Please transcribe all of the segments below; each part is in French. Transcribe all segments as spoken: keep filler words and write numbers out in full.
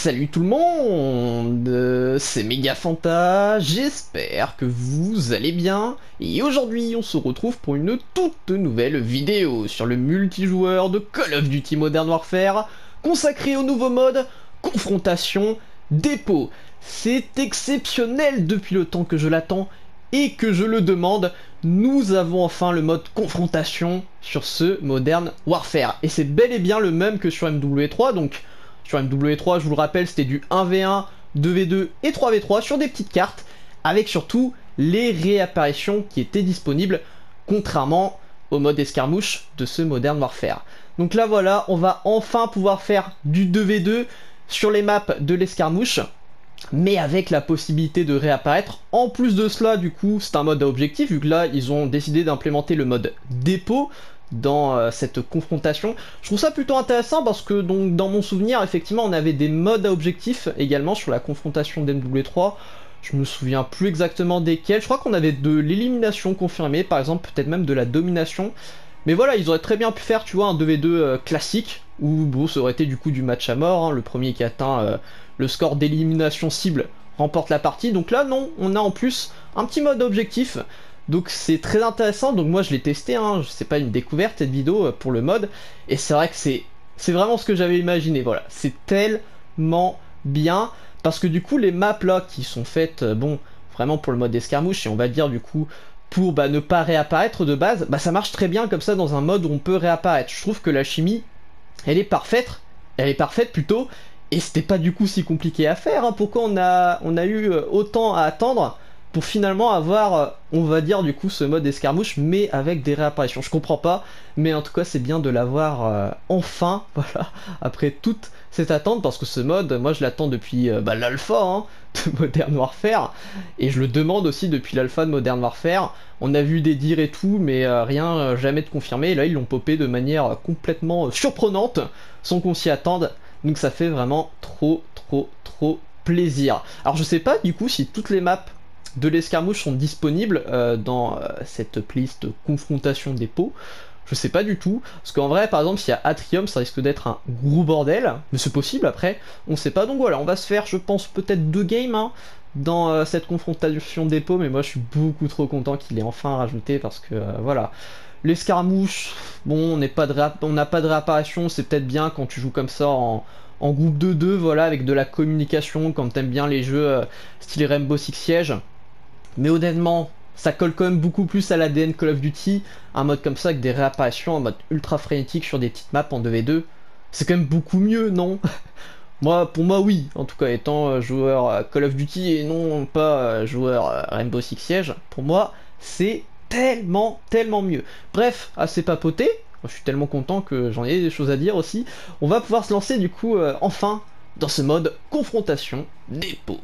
Salut tout le monde, euh, c'est Megafanta, j'espère que vous allez bien, et aujourd'hui on se retrouve pour une toute nouvelle vidéo sur le multijoueur de Call of Duty Modern Warfare, consacré au nouveau mode Confrontation Dépôt. C'est exceptionnel depuis le temps que je l'attends, et que je le demande, nous avons enfin le mode Confrontation sur ce Modern Warfare, et c'est bel et bien le même que sur M W trois, donc... Sur M W trois, je vous le rappelle, c'était du un v un, deux v deux et trois v trois sur des petites cartes, avec surtout les réapparitions qui étaient disponibles, contrairement au mode escarmouche de ce Modern Warfare. Donc là voilà, on va enfin pouvoir faire du deux v deux sur les maps de l'escarmouche, mais avec la possibilité de réapparaître. En plus de cela, du coup, c'est un mode à objectif, vu que là, ils ont décidé d'implémenter le mode dépôt dans euh, cette confrontation. Je trouve ça plutôt intéressant parce que donc dans mon souvenir, effectivement, on avait des modes à objectif également sur la confrontation d'M W trois. Je me souviens plus exactement desquels. Je crois qu'on avait de l'élimination confirmée, par exemple, peut-être même de la domination. Mais voilà, ils auraient très bien pu faire, tu vois, un deux v deux euh, classique, où bon, ça aurait été du coup du match à mort, hein. Le premier qui atteint euh, le score d'élimination cible remporte la partie. Donc là, non, on a en plus un petit mode objectif. Donc c'est très intéressant, donc moi je l'ai testé, hein. C'est pas une découverte cette vidéo pour le mode, et c'est vrai que c'est c'est vraiment ce que j'avais imaginé, voilà, c'est tellement bien, parce que du coup les maps là qui sont faites, bon, vraiment pour le mode escarmouche, et on va dire du coup pour bah, ne pas réapparaître de base, bah ça marche très bien comme ça dans un mode où on peut réapparaître. Je trouve que la chimie, elle est parfaite, elle est parfaite plutôt, et c'était pas du coup si compliqué à faire, hein. Pourquoi on a, on a eu autant à attendre pour finalement avoir, on va dire du coup, ce mode escarmouche, mais avec des réapparitions. Je comprends pas, mais en tout cas c'est bien de l'avoir euh, enfin, voilà, après toute cette attente, parce que ce mode, moi je l'attends depuis euh, bah, l'alpha hein, de Modern Warfare, et je le demande aussi depuis l'alpha de Modern Warfare. On a vu des dires et tout, mais euh, rien, euh, jamais de confirmé, et là ils l'ont popé de manière euh, complètement euh, surprenante, sans qu'on s'y attende, donc ça fait vraiment trop, trop, trop plaisir. Alors je sais pas du coup si toutes les maps de l'escarmouche sont disponibles euh, dans euh, cette playlist confrontation dépôt. Je sais pas du tout, parce qu'en vrai par exemple s'il y a Atrium ça risque d'être un gros bordel, mais c'est possible après, on sait pas, donc voilà, on va se faire je pense peut-être deux games hein, dans euh, cette confrontation dépôt, mais moi je suis beaucoup trop content qu'il ait enfin rajouté, parce que euh, voilà, l'escarmouche, bon on n'est pas de on n'a pas de réapparition, c'est peut-être bien quand tu joues comme ça en en groupe de deux, voilà, avec de la communication, quand t'aimes bien les jeux euh, style Rainbow Six Siege. Mais honnêtement, ça colle quand même beaucoup plus à l'A D N Call of Duty, un mode comme ça avec des réapparitions en mode ultra frénétique sur des petites maps en deux v deux. C'est quand même beaucoup mieux, non? Moi, pour moi, oui. En tout cas, étant euh, joueur euh, Call of Duty et non pas euh, joueur euh, Rainbow Six Siege, pour moi, c'est tellement, tellement mieux. Bref, assez papoté. Moi, je suis tellement content que j'en ai des choses à dire aussi. On va pouvoir se lancer du coup, euh, enfin, dans ce mode confrontation dépôt.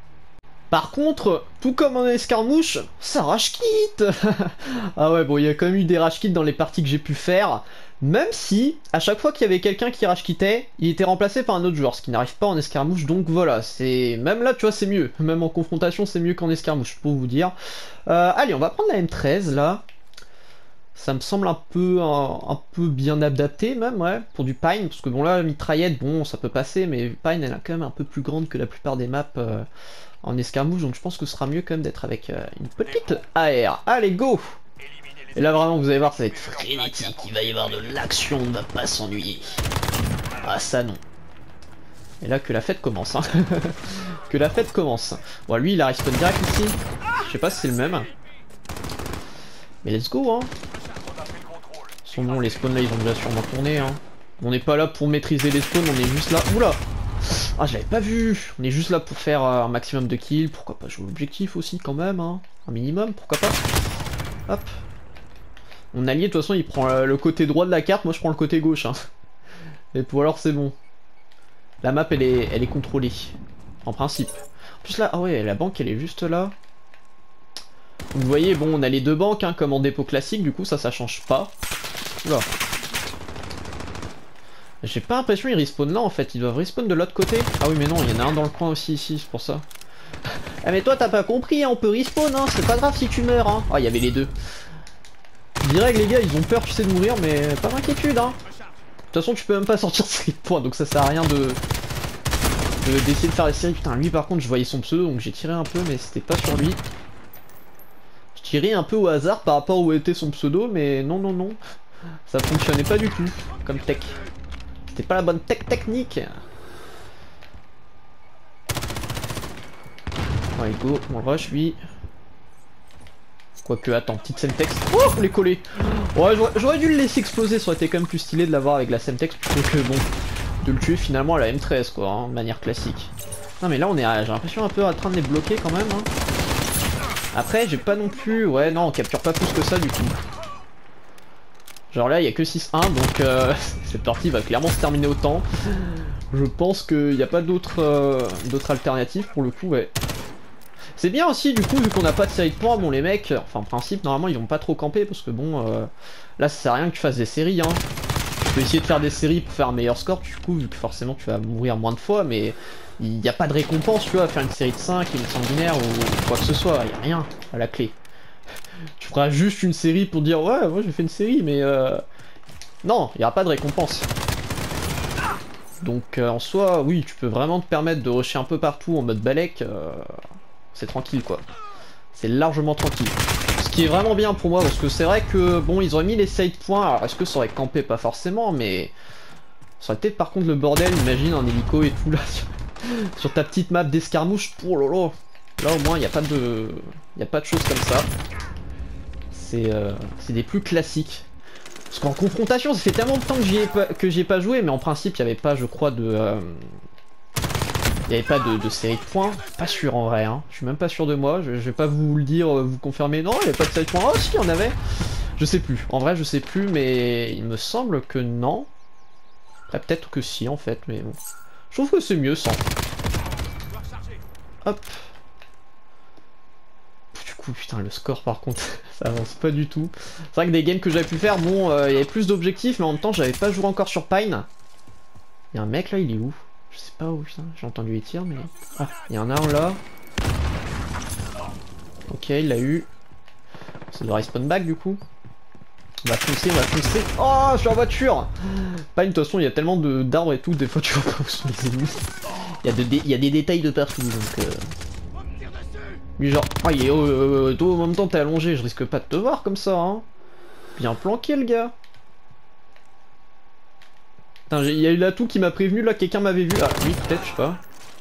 Par contre, tout comme en escarmouche, ça rage quitte. Ah ouais, bon, il y a quand même eu des rage quits dans les parties que j'ai pu faire, même si, à chaque fois qu'il y avait quelqu'un qui rage quittait, il était remplacé par un autre joueur, ce qui n'arrive pas en escarmouche, donc voilà, c'est... Même là, tu vois, c'est mieux. Même en confrontation, c'est mieux qu'en escarmouche, pour vous dire. Euh, allez, on va prendre la M treize, là. Ça me semble un peu, un, un peu bien adapté, même, ouais, pour du Pine, parce que bon, là, mitraillette, bon, ça peut passer, mais Pine, elle est quand même un peu plus grande que la plupart des maps... Euh... en escarmouche, donc je pense que ce sera mieux quand même d'être avec euh, une petite A R. Allez, go! Et là vraiment vous allez voir, ça va être frénétique, il va y avoir de l'action, on ne va pas s'ennuyer. Ah ça non. Et là que la fête commence, hein. Que la fête commence. Bon lui il a respawn direct ici, je sais pas si c'est le même. Mais let's go hein. Son nom, les spawns là ils ont déjà sûrement tourné hein. On n'est pas là pour maîtriser les spawns, on est juste là... Oula! Ah, je l'avais pas vu. On est juste là pour faire euh, un maximum de kills. Pourquoi pas jouer l'objectif aussi quand même, hein. Un minimum, pourquoi pas. Hop. Mon allié de toute façon il prend euh, le côté droit de la carte, moi je prends le côté gauche hein. Et pour alors c'est bon. La map elle est, elle est contrôlée. En principe. En plus là, ah ouais, la banque elle est juste là. Vous voyez, bon on a les deux banques hein, comme en dépôt classique, du coup ça ça change pas. Oula. J'ai pas l'impression qu'ils respawn là en fait, ils doivent respawn de l'autre côté. Ah oui mais non, il y en a un dans le coin aussi ici, c'est pour ça. Ah mais toi t'as pas compris, hein, on peut respawn, hein, c'est pas grave si tu meurs. Hein. Ah il y avait les deux. Je dirais que les gars ils ont peur tu sais de mourir, mais pas d'inquiétude. Hein. De toute façon tu peux même pas sortir de ce point, donc ça sert à rien de... de- d'essayer de faire la série. Putain, lui par contre je voyais son pseudo donc j'ai tiré un peu mais c'était pas sur lui. Je tirais un peu au hasard par rapport où était son pseudo mais non non non. Ça fonctionnait pas du tout comme tech. C'était pas la bonne tech technique. Allez go, on le rush lui. Quoique, attends, petite Semtex. Oh, faut les coller. Ouais, j'aurais dû le laisser exploser, ça aurait été quand même plus stylé de l'avoir avec la Semtex plutôt que bon, de le tuer finalement à la M treize quoi, hein, de manière classique. Non mais là on est, j'ai l'impression un peu en train de les bloquer quand même. Hein. Après, j'ai pas non plus, ouais non, on capture pas plus que ça du coup. Genre là, il y a que six un, donc euh, cette partie va clairement se terminer au temps. Je pense qu'il n'y a pas d'autres euh, d'autres alternatives pour le coup, ouais. C'est bien aussi du coup vu qu'on n'a pas de série de points, bon les mecs, enfin en principe normalement ils vont pas trop camper parce que bon euh, là ça sert à rien que tu fasses des séries hein. Tu peux essayer de faire des séries pour faire un meilleur score du coup vu que forcément tu vas mourir moins de fois mais il n'y a pas de récompense tu vois à faire une série de cinq, une sanguinaire ou quoi que ce soit, il n'y a rien à la clé. Tu feras juste une série pour dire ouais moi j'ai fait une série mais euh... non, il n'y aura pas de récompense. Donc euh, en soi oui tu peux vraiment te permettre de rusher un peu partout en mode balèque. Euh... C'est tranquille quoi. C'est largement tranquille. Ce qui est vraiment bien pour moi parce que c'est vrai que bon ils auraient mis les side points. Alors est-ce que ça aurait campé? Pas forcément mais ça aurait été par contre le bordel. Imagine un hélico et tout là sur, sur ta petite map d'escarmouche. Oh lolo. Là au moins il n'y a pas de il y a pas de choses comme ça. C'est euh, c'est des plus classiques. Parce qu'en confrontation ça fait tellement de temps que j'y ai pas que j'y ai pas joué mais en principe il n'y avait pas je crois de euh, il n'y avait pas de, de série de points, pas sûr en vrai, hein. Je suis même pas sûr de moi, je, je vais pas vous le dire, vous confirmer, non, il n'y avait pas de série de points, oh si, il y en avait. Je sais plus, en vrai je sais plus, mais il me semble que non. Après peut-être que si en fait, mais bon. Je trouve que c'est mieux sans. Hop. Du coup, putain, le score par contre, ça avance pas du tout. C'est vrai que des games que j'avais pu faire, bon, euh, il y avait plus d'objectifs, mais en même temps j'avais pas joué encore sur Pine. Il y a un mec là, il est où? Je sais pas où, putain, j'ai entendu les tirs, mais... Ah, il y en a un là. Ok, il l'a eu. Ça doit respawn back du coup. On va foncer, on va foncer. Oh, je suis en voiture. Pas de toute façon, il y a tellement d'arbres et tout, des fois tu vois pas où sont les ennemis. Il y, a de dé il y a des détails de partout, donc... Euh... Lui genre, ah, il est... Euh, toi, en même temps, t'es allongé, je risque pas de te voir comme ça, hein. Bien planqué, le gars. Putain, il y a eu l'atout qui m'a prévenu, là, quelqu'un m'avait vu. Ah, oui, peut-être, je sais pas.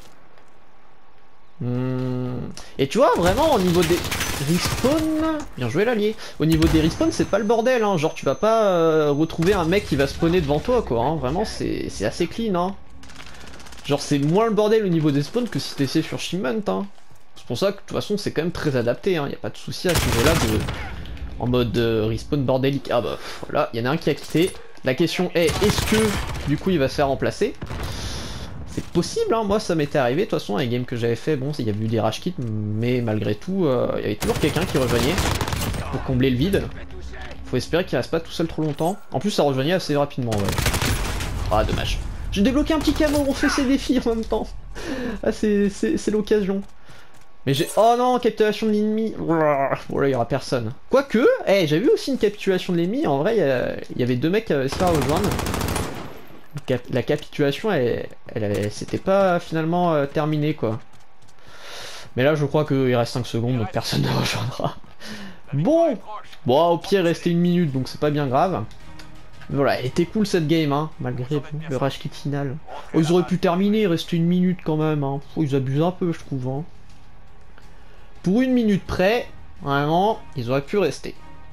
Hmm. Et tu vois, vraiment, au niveau des respawns... Bien joué, l'allié. Au niveau des respawns, c'est pas le bordel, hein. Genre, tu vas pas euh, retrouver un mec qui va spawner devant toi, quoi. Hein. Vraiment, c'est assez clean, hein. Genre, c'est moins le bordel au niveau des spawns que si t'essayais sur Shipment, hein. C'est pour ça que, de toute façon, c'est quand même très adapté, hein. Y a pas de souci à ce niveau-là de... En mode euh, respawn bordélique. Ah bah, voilà, il y en a un qui a quitté. La question est, est-ce que, du coup, il va se faire remplacer? C'est possible, hein, moi ça m'était arrivé, de toute façon, les games que j'avais fait, bon, il y a eu des rage kits, mais malgré tout, euh, il y avait toujours quelqu'un qui rejoignait pour combler le vide. Faut espérer qu'il reste pas tout seul trop longtemps. En plus, ça rejoignait assez rapidement, ouais. Ah, dommage. J'ai débloqué un petit camo, on fait ses défis en même temps. Ah, c'est l'occasion. Mais j'ai... Oh non, capturation de l'ennemi. Bon là, il y aura personne. Quoique, eh, hey, j'ai vu aussi une capturation de l'ennemi, en vrai, il y, y avait deux mecs qui avaient se faire rejoindre. La capitulation, elle, elle, elle s'était pas finalement euh, terminée quoi. Mais là, je crois qu'il reste cinq secondes, donc personne ne rejoindra. Bon, bon, au pire, il restait une minute, donc c'est pas bien grave. Mais voilà, elle était cool cette game, hein, malgré le rage kit final. Oh, ils auraient pu terminer, il restait une minute quand même. Hein. Oh, ils abusent un peu, je trouve. Hein. Pour une minute près, vraiment, ils auraient pu rester.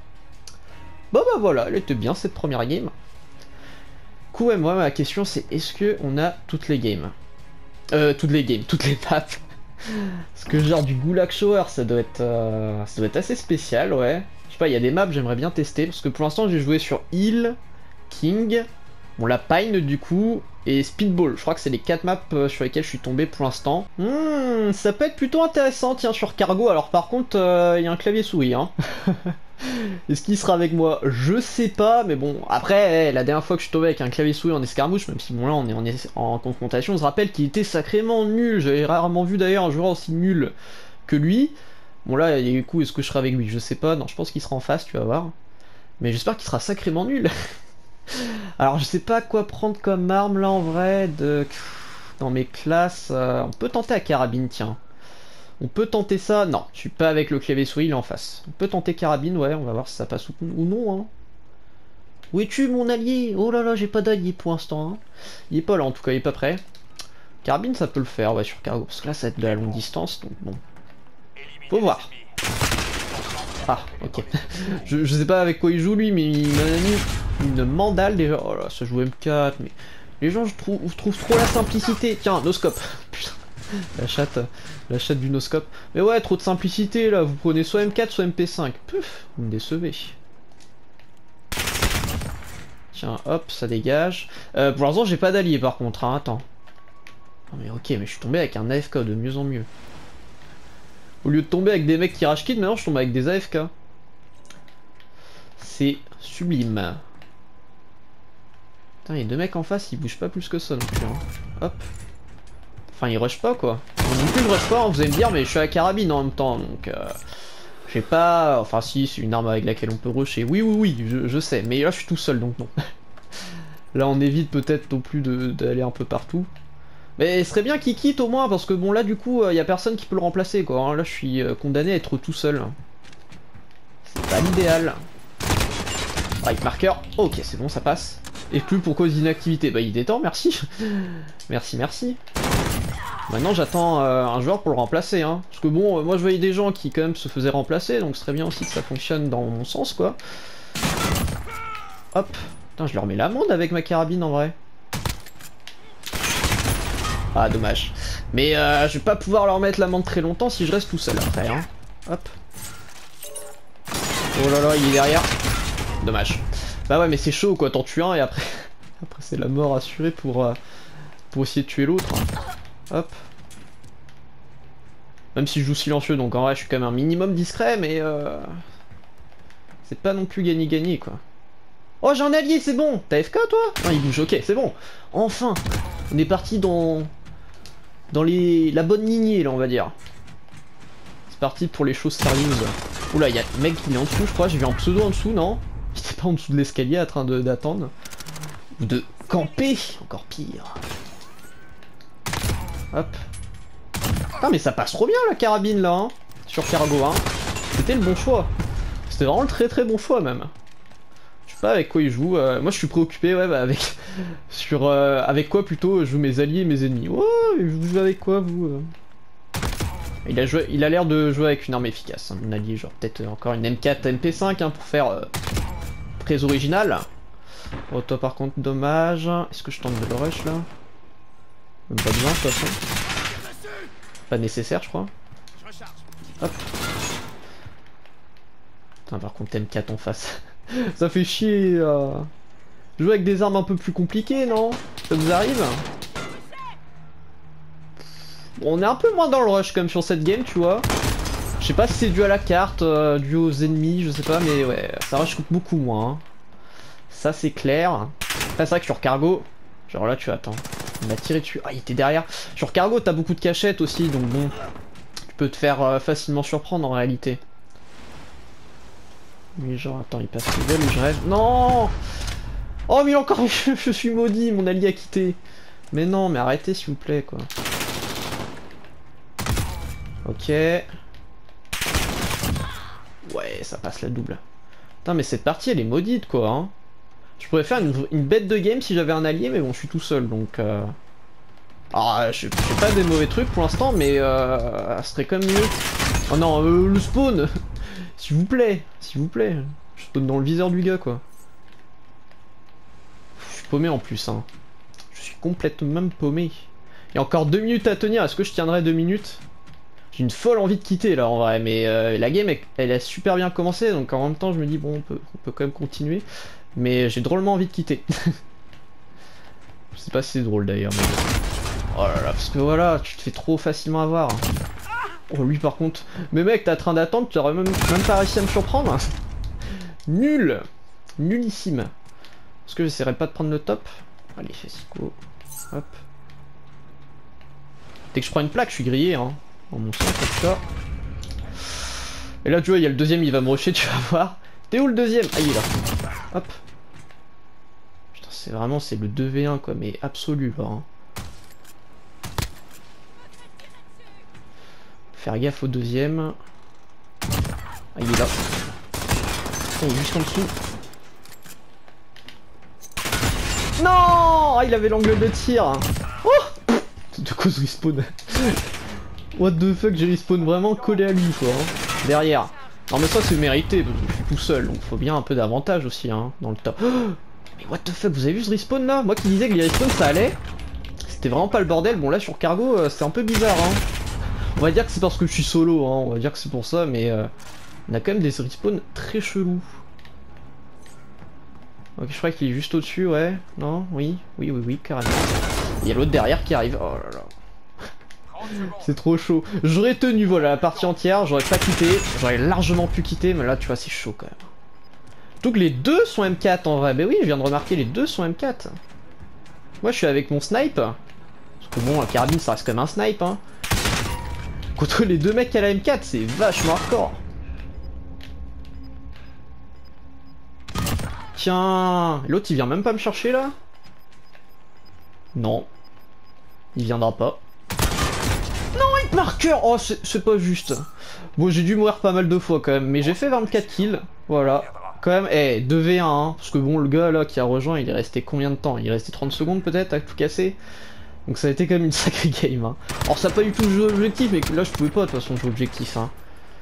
Bon bah voilà, elle était bien cette première game. Du coup, ouais, moi, ma question c'est est-ce que on a toutes les games Euh, toutes les games, toutes les maps. Parce que genre du Gulag Shower, ça doit être, euh, ça doit être assez spécial, ouais. Je sais pas, il y a des maps j'aimerais bien tester, parce que pour l'instant j'ai joué sur Hill, King, bon la Pine du coup, et Speedball. Je crois que c'est les quatre maps euh, sur lesquelles je suis tombé pour l'instant. Hmm, ça peut être plutôt intéressant, tiens, sur Cargo. Alors par contre, il euh, y a un clavier souris, hein. Est-ce qu'il sera avec moi? Je sais pas, mais bon, après, hey, la dernière fois que je suis tombé avec un clavier souris en escarmouche, même si bon là on est en, es en confrontation, on se rappelle qu'il était sacrément nul. J'avais rarement vu d'ailleurs un joueur aussi nul que lui. Bon là, du coup, est-ce que je serai avec lui? Je sais pas, non, je pense qu'il sera en face, tu vas voir. Mais j'espère qu'il sera sacrément nul. Alors je sais pas quoi prendre comme arme là en vrai, de... dans mes classes. Euh, on peut tenter à carabine, tiens. On peut tenter ça. Non, je suis pas avec le clavier souris, il est en face. On peut tenter carabine, ouais, on va voir si ça passe ou, ou non. Hein. Où es-tu, mon allié? Oh là là, j'ai pas d'allié pour l'instant. Hein. Il est pas là, en tout cas, il est pas prêt. Carabine, ça peut le faire, ouais, sur cargo. Parce que là, ça va être de la longue distance, donc bon. Faut voir. Ah, ok. je, je sais pas avec quoi il joue, lui, mais il m'a mis une mandale, déjà. Oh là, ça joue M quatre, mais... Les gens, je trouve, je trouve trop la simplicité. Tiens, noscope. Putain. La chatte, la chatte du noscope. Mais ouais, trop de simplicité, là. Vous prenez soit M quatre, soit M P cinq. Puf, vous me décevez. Tiens, hop, ça dégage. Euh, pour l'instant, j'ai pas d'allié par contre, hein, attends. Non mais ok, mais je suis tombé avec un A F K de mieux en mieux. Au lieu de tomber avec des mecs qui rage kid, maintenant je tombe avec des A F K. C'est sublime. Putain, les deux mecs en face, ils bougent pas plus que ça non plus. Hein. Hop. Enfin, ils rushent pas quoi. Non plus, je rush pas, hein, vous allez me dire, mais je suis à la carabine en même temps, donc... Euh... J'ai pas... Enfin si, c'est une arme avec laquelle on peut rusher. Oui, oui, oui, je, je sais. Mais là, je suis tout seul, donc non. Là, on évite peut-être non plus d'aller un peu partout. Mais ce serait bien qu'il quitte au moins, parce que bon, là, du coup, il euh, y a personne qui peut le remplacer, quoi. Hein. Là, je suis euh, condamné à être tout seul. C'est pas l'idéal. Right marker. Ok, c'est bon, ça passe. Exclu pour cause d'inactivité. Bah, il détend, merci. Merci, merci. Maintenant j'attends euh, un joueur pour le remplacer hein. Parce que bon euh, moi je voyais des gens qui quand même se faisaient remplacer. Donc ce serait bien aussi que ça fonctionne dans mon sens quoi. Hop. Putain je leur mets l'amende avec ma carabine en vrai. Ah dommage. Mais euh, je vais pas pouvoir leur mettre l'amende très longtemps si je reste tout seul après hein. Hop. Oh là là il est derrière. Dommage. Bah ouais mais c'est chaud quoi, t'en tues un et après après c'est la mort assurée pour, euh, pour essayer de tuer l'autre hein. Hop. Même si je joue silencieux, donc en vrai je suis quand même un minimum discret, mais euh... c'est pas non plus gagné-gagné quoi. Oh j'ai un allié, c'est bon. T'as F K toi? Non il bouge, ok c'est bon. Enfin, on est parti dans dans les la bonne lignée là on va dire. C'est parti pour les choses sérieuses. Oula il y a le mec qui est en dessous je crois, j'ai vu un pseudo en dessous non? Il était pas en dessous de l'escalier en train d'attendre. Ou de camper, encore pire. Hop. Putain mais ça passe trop bien la carabine là hein, sur cargo hein. C'était le bon choix. C'était vraiment le très très bon choix même. Je sais pas avec quoi il joue. Euh, moi je suis préoccupé ouais bah, avec sur euh, avec quoi plutôt je joue mes alliés et mes ennemis. Oh vous jouez avec quoi vous euh Il a joué, il a l'air de jouer avec une arme efficace. Hein, mon allié genre peut-être encore une M quatre M P cinq hein, pour faire euh, très original. Oh toi par contre dommage. Est-ce que je tente de le rush là? Même pas besoin de toute façon. Pas nécessaire je crois. Hop. Putain par contre M quatre en face. Ça fait chier euh... jouer avec des armes un peu plus compliquées non? Ça vous arrive? Bon, on est un peu moins dans le rush comme sur cette game tu vois. Je sais pas si c'est dû à la carte, euh, dû aux ennemis, je sais pas mais ouais ça rush beaucoup moins. Hein. Ça c'est clair. Après c'est vrai que sur cargo, genre là tu attends. Il m'a tiré dessus. Ah, il était derrière. Sur cargo, t'as beaucoup de cachettes aussi, donc bon. Tu peux te faire euh, facilement surprendre en réalité. Mais genre, attends, il passe le vol et je rêve. Non! Oh, mais encore, je, je suis maudit, mon allié a quitté. Mais non, mais arrêtez s'il vous plaît, quoi. Ok. Ouais, ça passe la double. Putain, mais cette partie, elle est maudite, quoi, hein. Je pourrais faire une, une bête de game si j'avais un allié, mais bon, je suis tout seul, donc... Euh... Ah, je fais pas des mauvais trucs pour l'instant, mais euh, ça serait quand même mieux. Oh non, euh, le spawn. S'il vous plaît, s'il vous plaît. Je spawn dans le viseur du gars, quoi. Je suis paumé en plus, hein. Je suis complètement paumé. Il y a encore deux minutes à tenir, est-ce que je tiendrai deux minutes? J'ai une folle envie de quitter, là, en vrai, mais euh, la game, elle, elle a super bien commencé, donc en même temps, je me dis, bon, on peut, on peut quand même continuer. Mais j'ai drôlement envie de quitter. Je sais pas si c'est drôle d'ailleurs. Mais... Oh là là, parce que voilà, tu te fais trop facilement avoir. Oh lui par contre. Mais mec, t'es en train d'attendre, tu aurais même, même pas réussi à me surprendre. Nul. Nullissime. Est-ce que j'essaierai pas de prendre le top? Allez, go. Hop. Dès que je prends une plaque, je suis grillé. Hein. Dans mon sens, comme ça. Et là, tu vois, il y a le deuxième, il va me rusher, tu vas voir. T'es où le deuxième? Ah, il est là. Hop. Putain, c'est vraiment, c'est le deux v un, quoi, mais absolu, là. Hein. Faire gaffe au deuxième. Ah, il est là. Oh, juste en dessous. Non, ah, il avait l'angle de tir. Oh, de cause respawn. What the fuck, j'ai respawn vraiment collé à lui quoi. Hein. Derrière. Non mais ça c'est mérité, parce que je suis tout seul, donc faut bien un peu d'avantage aussi hein, dans le top. Oh, mais what the fuck, vous avez vu ce respawn là? Moi qui disais que les respawns ça allait, c'était vraiment pas le bordel. Bon là sur Cargo euh, c'est un peu bizarre hein. On va dire que c'est parce que je suis solo hein, on va dire que c'est pour ça, mais euh, on a quand même des respawns très chelous. Ok, je crois qu'il est juste au-dessus, ouais. Non, oui, oui, oui, oui, carrément. Il y a l'autre derrière qui arrive. Oh là là. C'est trop chaud. J'aurais tenu, voilà, la partie entière, j'aurais pas quitté. J'aurais largement pu quitter, mais là, tu vois, c'est chaud quand même. Donc les deux sont M quatre en vrai. Ben oui, je viens de remarquer, les deux sont M quatre. Moi, je suis avec mon snipe. Parce que bon, la carabine, ça reste comme un snipe, hein. Contre les deux mecs à la M quatre, c'est vachement hardcore. Tiens, l'autre il vient même pas me chercher là? Non. Il viendra pas. Non, hit marqueur. Oh, c'est pas juste. Bon, j'ai dû mourir pas mal de fois quand même, mais j'ai fait vingt-quatre kills. Voilà. Quand même, eh, deux v un, hein, parce que bon, le gars là qui a rejoint, il est resté combien de temps? Il est resté trente secondes peut-être à tout casser. Donc ça a été quand même une sacrée game. Hein. Alors ça a pas du tout joué objectif, mais là je pouvais pas de toute façon jouer objectif. Hein.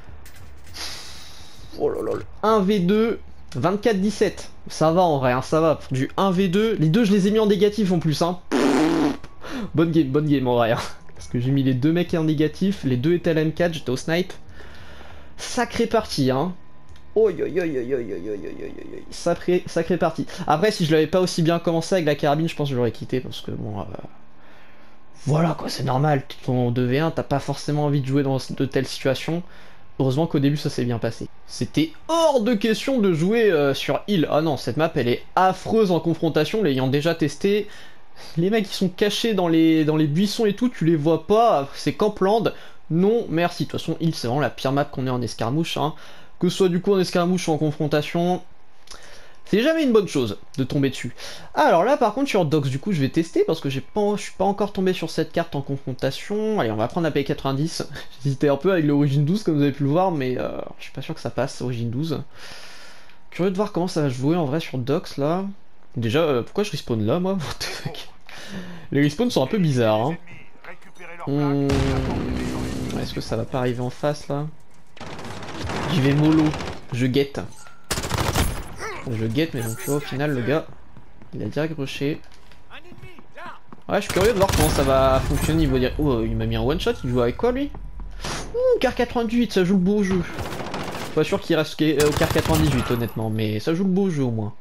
Oh là là, le un v deux. vingt-quatre dix-sept, ça va en vrai, hein, ça va, pour du un v deux, les deux je les ai mis en négatif en plus, hein. Bonne game, bonne game en vrai, hein. Parce que j'ai mis les deux mecs en négatif, les deux étaient à la M quatre, j'étais au snipe. Sacrée partie, hein. Oi oi oi oi oi oi oi oi sacrée, sacrée partie. Après, si je l'avais pas aussi bien commencé avec la carabine, je pense que je l'aurais quitté, parce que bon... Euh... Voilà quoi, c'est normal, ton deux v un, t'as pas forcément envie de jouer dans de telles situations. Heureusement qu'au début ça s'est bien passé. C'était hors de question de jouer euh, sur Hill. Ah non, cette map elle est affreuse en confrontation, l'ayant déjà testé. Les mecs qui sont cachés dans les, dans les buissons et tout, tu les vois pas, c'est Campland. Non, merci. De toute façon, Hill c'est vraiment la pire map qu'on ait en escarmouche. Hein. Que ce soit du coup en escarmouche ou en confrontation, c'est jamais une bonne chose de tomber dessus. Ah, alors là par contre sur Dox du coup je vais tester parce que j'ai pas, je suis pas encore tombé sur cette carte en confrontation. Allez, on va prendre la P quatre-vingt-dix. J'hésitais un peu avec l'Origine douze comme vous avez pu le voir, mais euh, je suis pas sûr que ça passe Origine douze. Curieux de voir comment ça va jouer en vrai sur Dox là. Déjà euh, pourquoi je respawn là moi? What the fuck. Les respawns sont un peu bizarres hein. Hum... Est-ce que ça va pas arriver en face là? J'y vais mollo, je guette. Je guette, mais donc tu vois, au final, le gars, il a direct rushé. Ouais, je suis curieux de voir comment ça va fonctionner. Il va dire, oh, il m'a mis un one shot. Il joue avec quoi lui? Ouh, car quatre-vingt-dix-huit, ça joue le beau jeu. Je suis pas sûr qu'il reste au car quatre-vingt-dix-huit, honnêtement, mais ça joue le beau jeu au moins.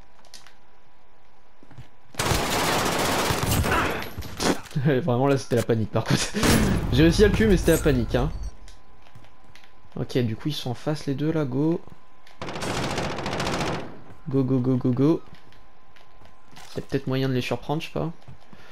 Vraiment, là, c'était la panique par contre. J'ai réussi à le tuer, mais c'était la panique. Hein. Ok, du coup, ils sont en face les deux là, go. Go go go go go. Il y a peut-être moyen de les surprendre, je sais pas.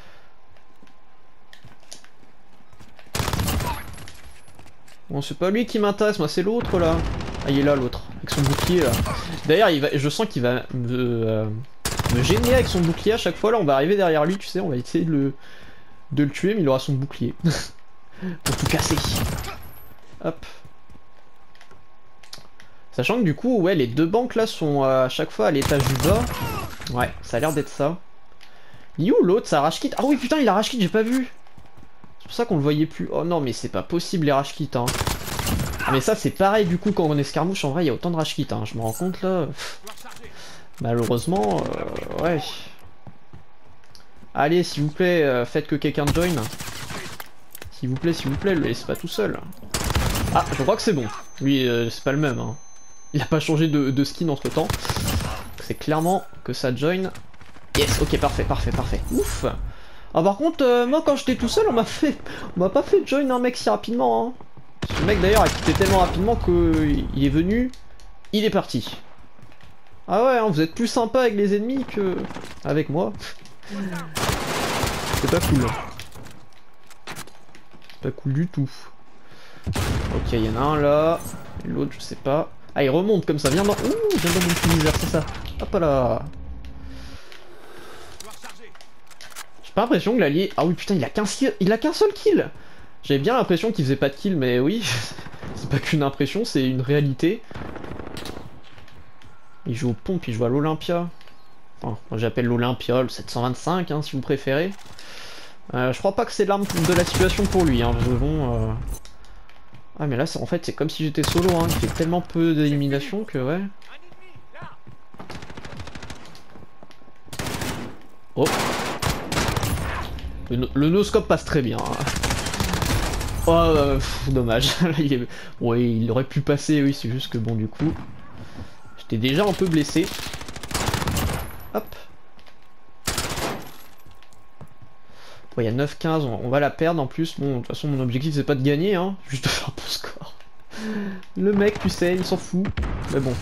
Bon, c'est pas lui qui m'intéresse, moi c'est l'autre là. Ah, il est là l'autre, avec son bouclier là. D'ailleurs, il va, je sens qu'il va me, euh, me gêner avec son bouclier à chaque fois. Là, on va arriver derrière lui, tu sais, on va essayer de le, de le tuer, mais il aura son bouclier. Pour tout casser. Hop. Sachant que du coup, ouais, les deux banques là sont euh, à chaque fois à l'étage du bas. Ouais, ça a l'air d'être ça. Il est où l'autre? Ça rage kit? Ah oui, putain, il a rage kit, j'ai pas vu. C'est pour ça qu'on le voyait plus. Oh non, mais c'est pas possible les rage kits, hein. Ah, mais ça, c'est pareil du coup, quand on escarmouche, en vrai, il y a autant de rage kit, hein. Je me rends compte là. Malheureusement, euh, ouais. Allez, s'il vous plaît, euh, faites que quelqu'un join. S'il vous plaît, s'il vous plaît, le laissez pas tout seul. Ah, je crois que c'est bon. Lui, euh, c'est pas le même, hein. Il a pas changé de, de skin entre temps. C'est clairement que ça join. Yes, ok, parfait, parfait, parfait. Ouf. Ah, par contre, euh, moi quand j'étais tout seul, on m'a fait, on m'a pas fait join un mec si rapidement. Hein. Ce mec d'ailleurs a quitté tellement rapidement que il est venu, il est parti. Ah ouais, hein, vous êtes plus sympa avec les ennemis que avec moi. C'est pas cool. C'est pas cool du tout. Ok, il y en a un là, l'autre je sais pas. Ah, il remonte comme ça, viens dans... Ouh, viens dans mon petit misère, c'est ça. Hop là. J'ai pas l'impression que l'allié... Ah oui, putain, il a qu'un il a qu'un seul kill. J'avais bien l'impression qu'il faisait pas de kill, mais oui, c'est pas qu'une impression, c'est une réalité. Il joue aux pompes, il joue à l'Olympia. Enfin, moi j'appelle l'Olympia le sept cent vingt-cinq, hein, si vous préférez. Euh, je crois pas que c'est l'arme de la situation pour lui, hein, parce que bon... Euh... Ah mais là, en fait, c'est comme si j'étais solo, hein, il fait tellement peu d'élimination que ouais... Oh. Le, no le no-scope passe très bien. Hein. Oh, euh, pff, dommage. il est... Ouais, il aurait pu passer, oui, c'est juste que bon, du coup... J'étais déjà un peu blessé. Hop. Il y a neuf quinze, on, on va la perdre en plus. Bon, de toute façon, mon objectif c'est pas de gagner, hein, juste de faire un bon score. Le mec, tu sais, il s'en fout. Mais bon.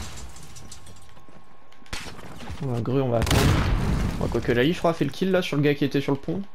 On va grue, on va attendre. Bon, quoique Lali, je crois, a fait le kill là sur le gars qui était sur le pont.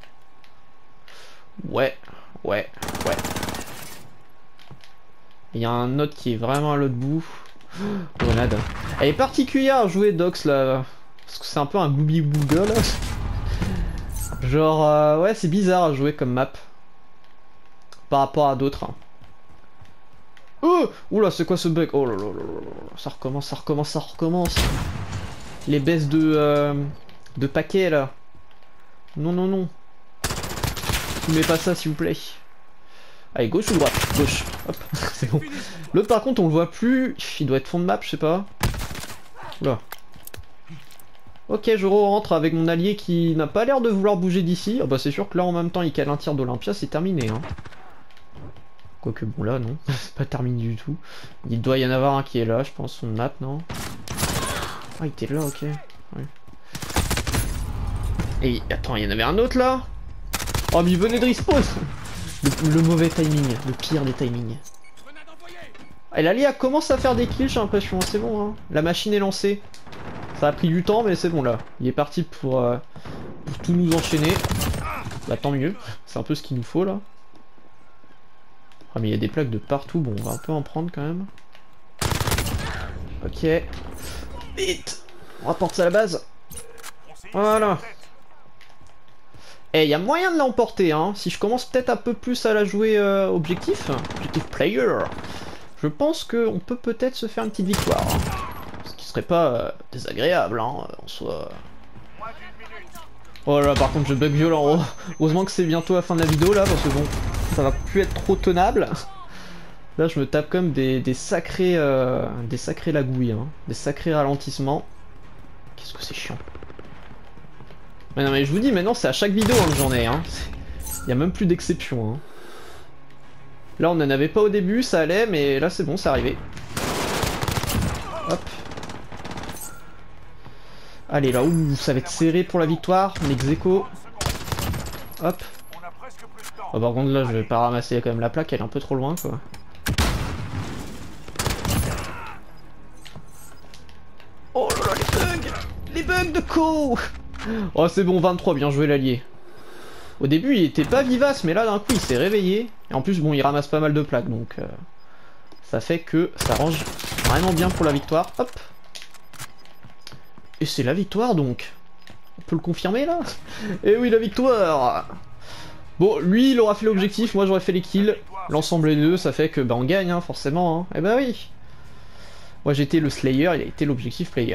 Ouais, ouais, ouais. Il y a un autre qui est vraiment à l'autre bout. Grenade. Elle est particulière à jouer Dox là. Parce que c'est un peu un gloubi bouga là. Genre, euh, ouais, c'est bizarre à jouer comme map. Par rapport à d'autres. Hein. Oh, oula, c'est quoi ce bug? Oh là là là là. Ça recommence, ça recommence, ça recommence. Les baisses de, euh, de paquets là. Non, non, non. Tu mets pas ça s'il vous plaît. Allez, gauche ou droite? Gauche. Hop, c'est bon. L'autre par contre on le voit plus. Il doit être fond de map, je sais pas. Oula. Ok, je re-rentre avec mon allié qui n'a pas l'air de vouloir bouger d'ici. Ah bah c'est sûr que là en même temps il cale un tir d'Olympia, c'est terminé. Hein. Quoique bon là non, c'est pas terminé du tout. Il doit y en avoir un qui est là, je pense, son map, non? Ah il était là, ok. Ouais. Et attends, il y en avait un autre là? Oh mais il venait de respawn. Le, le mauvais timing, le pire des timings. Et l'allié commence à faire des kills, j'ai l'impression, c'est bon, hein. La machine est lancée. Ça a pris du temps, mais c'est bon là. Il est parti pour, euh, pour tout nous enchaîner. Bah tant mieux, c'est un peu ce qu'il nous faut là. Ah mais il y a des plaques de partout, bon on va un peu en prendre quand même. Ok. Vite. On rapporte ça à la base. Voilà. Et il y a moyen de l'emporter, hein. Si je commence peut-être un peu plus à la jouer euh, objectif, objectif player, je pense qu'on peut peut-être se faire une petite victoire. Hein. Ce qui serait pas euh, désagréable, hein, en soi. Oh là, par contre, je bug violent. Oh. Heureusement que c'est bientôt la fin de la vidéo là, parce que bon, ça va plus être trop tenable. Là, je me tape comme des, des sacrés, euh, des sacrés lagouilles, hein. Des sacrés ralentissements. Qu'est-ce que c'est chiant. Mais non mais je vous dis, maintenant c'est à chaque vidéo hein, que j'en ai, hein. Il y a même plus d'exception, hein. Là on en avait pas au début, ça allait, mais là c'est bon, c'est arrivé. Hop. Allez là, ouh, ça va être serré pour la victoire, Nexeco. Hop. Oh, par contre là je vais pas ramasser quand même la plaque, elle est un peu trop loin quoi. Oh là là, les bugs! Les bugs de Co! Oh c'est bon, vingt-trois, bien joué l'allié. Au début il était pas vivace, mais là d'un coup il s'est réveillé. Et en plus bon il ramasse pas mal de plaques, donc euh, ça fait que ça range vraiment bien pour la victoire. Hop. Et c'est la victoire donc. On peut le confirmer là? Et oui la victoire. Bon lui il aura fait l'objectif, moi j'aurais fait les kills. L'ensemble des deux ça fait que bah on gagne hein, forcément. Hein. Et bah oui. Moi j'étais le Slayer, il a été l'objectif player.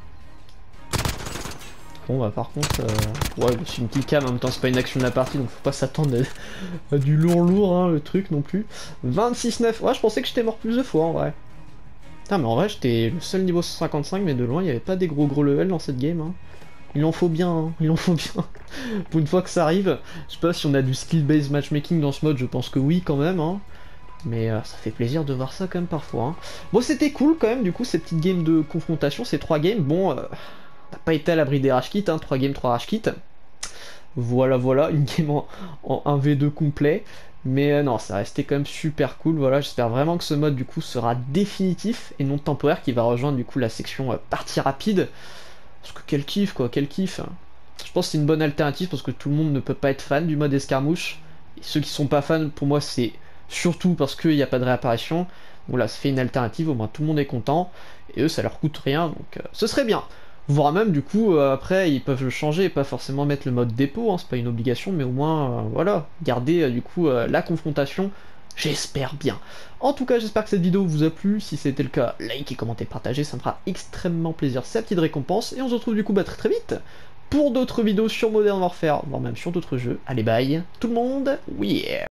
Bon bah par contre, euh... ouais c'est une kill cam, en même temps c'est pas une action de la partie donc faut pas s'attendre à... à du lourd lourd hein, le truc non plus. vingt-six neuf, ouais je pensais que j'étais mort plus de fois en vrai. Putain mais en vrai j'étais le seul niveau cent cinquante-cinq mais de loin il n'y avait pas des gros gros levels dans cette game. Hein. Il en faut bien, hein. Il en faut bien. Pour une fois que ça arrive, je sais pas si on a du skill based matchmaking dans ce mode, je pense que oui quand même. Hein. Mais euh, ça fait plaisir de voir ça quand même parfois. Hein. Bon c'était cool quand même du coup ces petites games de confrontation, ces trois games, bon... Euh... T'as pas été à l'abri des rage kits, hein, trois games, trois rage kits. Voilà, voilà, une game en, en un v deux complet. Mais euh, non, ça restait quand même super cool. Voilà, j'espère vraiment que ce mode du coup sera définitif et non temporaire, qui va rejoindre du coup la section euh, partie rapide. Parce que quel kiff quoi, quel kiff. Je pense que c'est une bonne alternative parce que tout le monde ne peut pas être fan du mode escarmouche. Et ceux qui sont pas fans, pour moi, c'est surtout parce qu'il n'y a pas de réapparition. Donc là, ça fait une alternative, au moins tout le monde est content. Et eux, ça leur coûte rien, donc euh, ce serait bien. voire même du coup euh, après ils peuvent le changer et pas forcément mettre le mode dépôt, hein, c'est pas une obligation, mais au moins euh, voilà, garder euh, du coup euh, la confrontation, j'espère bien. En tout cas j'espère que cette vidéo vous a plu, si c'était le cas, likez, commentez, partagez, ça me fera extrêmement plaisir, c'est la petite récompense, et on se retrouve du coup bah, très très vite pour d'autres vidéos sur Modern Warfare, voire même sur d'autres jeux. Allez bye tout le monde, oui yeah.